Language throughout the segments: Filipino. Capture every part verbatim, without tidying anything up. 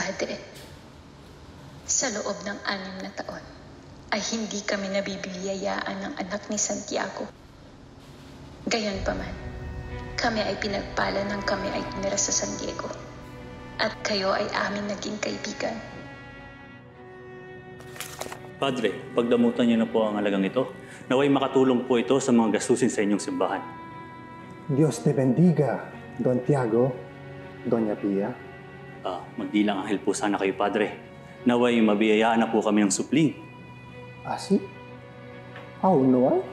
Padre, sa loob ng anim na taon ay hindi kami nabibiyayaan ng anak ni Santiago. Gayunpaman, kami ay pinagpala ng kami ay tinira sa San Diego at kayo ay amin naging kaibigan. Padre, pagdamutan niyo na po ang halagang ito. Naway makatulong po ito sa mga gastusin sa inyong simbahan. Dios te bendiga, Don Tiago, Doña Pia. Ah, magdilang anghel po sana kayo, Padre. Naway mabiyayaan na po kami ng supling. Así? Aún no hay?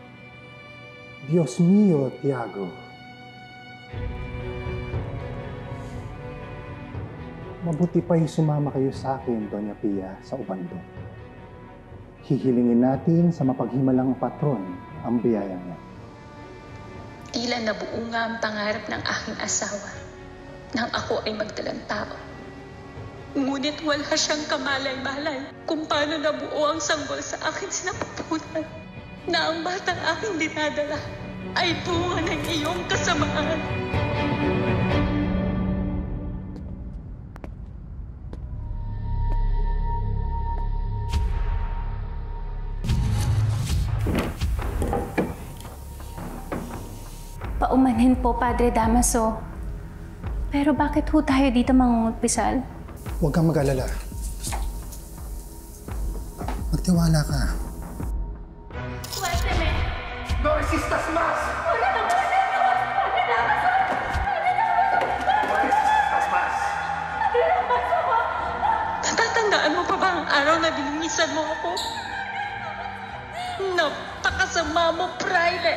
Dios mío, Tiago. Mabuti pa'y sumama kayo sa akin, Doña Pia, sa Ubando. Hihilingin natin sa mapaghimalang patron ang biyaya niya. Tila nabuo nga ang pangarap ng aking asawa nang ako ay magdalang tao. Ngunit wala siyang kamalay-malay kung paano nabuo ang sanggol sa akin sinapupunan na ang batang aking dinadala ay bunga ng iyong kasamaan. Paumanhin po, Padre Damaso. Pero bakit ho tayo dito mangungutpisal? Huwag kang mag-alala. Magtiwala ka. Suélteme! No resistas más! Wala na ba? Padre Damaso! Padre Damaso! No resistas más! Padre Damaso! Natatandaan mo pa ba ang araw na binungisan mo ako? Napakasama mo, Praile!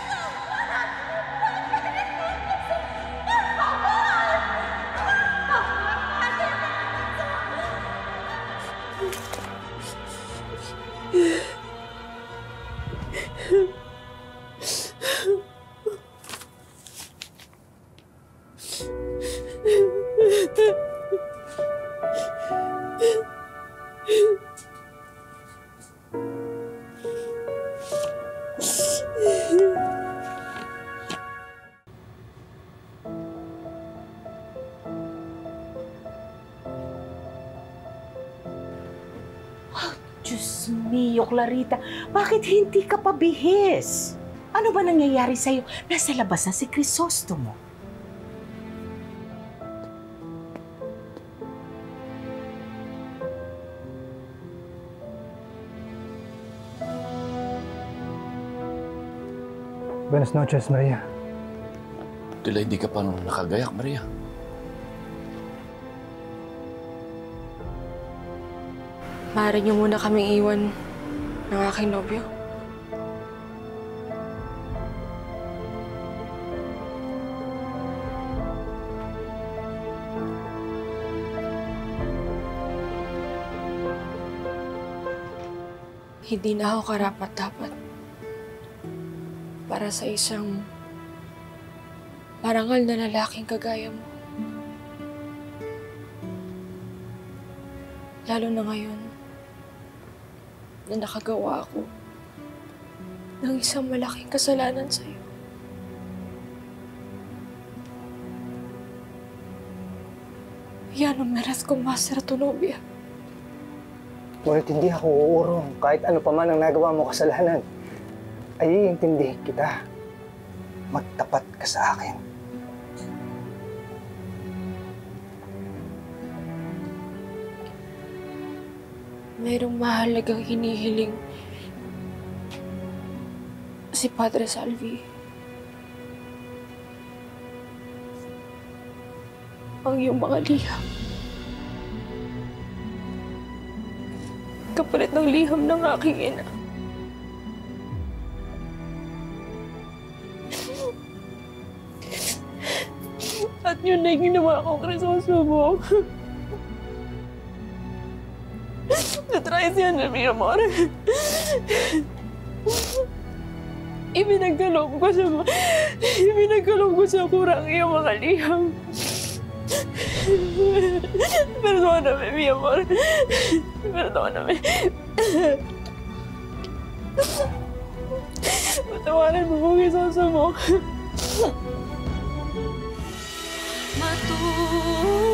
Diyos mio, Clarita, bakit hindi ka pabihis? Ano ba nangyayari sa'yo? Nasa labas na si Crisostomo. Buenas noches, Maria. Tila hindi ka pa nung nakagayak, Maria. Maaari niyo muna kaming iwan ng aking nobyo. Hindi na ako karapat-dapat para sa isang marangal na lalaking kagaya mo. Lalo na ngayon na nakagawa ako ng isang malaking kasalanan sa'yo. Ya no merezco más ser tu novia. Ngunit hindi ako uurong kahit ano pa man ang nagawa mo kasalanan. Ay iintindihin kita. Magtapat ka sa akin. Mayroong mahalagang hinihiling si Padre Salvi. Ang iyong mga liham. Kapalit ng liham ng aking ina. At yun na yung ginawa ko, Crisostomo. Natraisyonan mi amor. Ibinagkaloob ko sa ibinagkaloob ko sa kurang iyong mga liham. Perdóname, mi amor. Perdóname. Patawarin mo kung Crisostomo. Matuloy.